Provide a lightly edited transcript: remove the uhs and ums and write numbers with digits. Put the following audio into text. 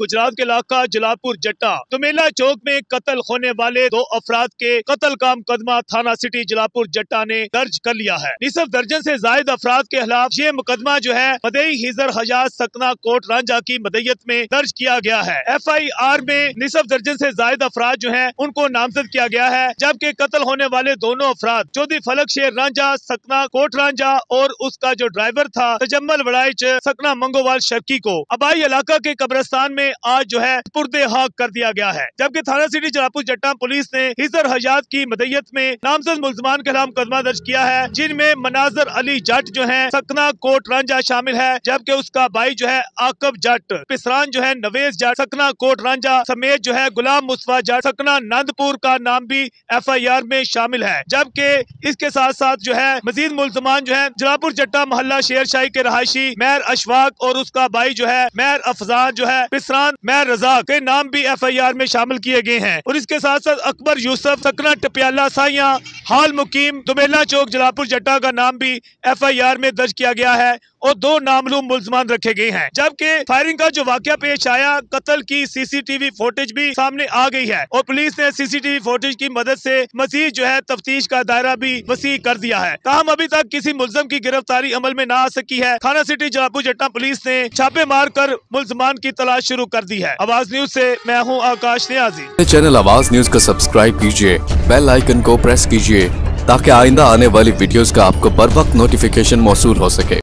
गुजरात के इलाका जलालपुर जट्टा दुमेला चौक में कत्ल होने वाले 2 अफराद के कत्ल का मुकदमा थाना सिटी जलालपुर जट्टा ने दर्ज कर लिया है। निसफ दर्जन से जायद अफराद के खिलाफ ये मुकदमा जो है मदई हिजर हजाज सकना कोट रांझा की मदयत में दर्ज किया गया है। FIR में निसफ दर्जन से जायद अफराद जो है उनको नामजद किया गया है, जबकि कत्ल होने वाले दोनों अफराद चौधरी फलक शेर रांझा सकना कोट रांझा और उसका जो ड्राइवर था तजम्मल वड़ाइच सकना मंगोवाल शर्की को अबाई इलाका के कब्रिस्तान में आज जो है पुर्दे हाक कर दिया गया है। जबकि थाना सिटी जलालपुर जट्टा पुलिस ने हिजर हजाज की मदयत में नामजद मुल्जमान के खिलाफ मुकदमा दर्ज किया है, जिनमें मनाजर अली जट जो है सकना कोट रांझा शामिल है, जबकि उसका भाई जो है आकब जट, पिसरान जो है नवेज जट सकना कोट रांझा समेत जो है गुलाम मुस्तफा जट सकना नंदपुर का नाम भी FIR में शामिल है। जबकि इसके साथ साथ जो है मजीद मुल्जमान जो है जलालपुर जट्टा मोहल्ला शेरशाही के रहायशी मेहर अशफाक और उसका भाई जो है मेहर अफजान जो है पिसरान मेहर रजा के नाम भी FIR में शामिल किए गए हैं। और इसके साथ साथ अकबर यूसुफ सकना टपियाला साइया हाल मुकीम दुमेला चौक जलालपुर जट्टा का नाम भी FIR में दर्ज किया गया है और 2 नामलूम मुल्जमान रखे गए हैं। जबकि फायरिंग का जो वाकया पेश आया, कत्ल की CCTV फुटेज भी सामने आ गई है और पुलिस ने CCTV फुटेज की मदद से मजीद जो है तफ्तीश का दायरा भी वसी कर दिया है। ताहम अभी तक किसी मुल्जम की गिरफ्तारी अमल में ना आ सकी है। थाना सिटी जलालपुर जट्टा पुलिस ने छापे मार कर मुल्जमान की तलाश शुरू कर दी है। आवाज न्यूज से मैं हूँ आकाश नियाजी। चैनल आवाज न्यूज को सब्सक्राइब कीजिए, बेल आइकन को प्रेस कीजिए ताकि आइंदा आने वाली वीडियोस का आपको बर वक्त नोटिफिकेशन मौसूल हो सके।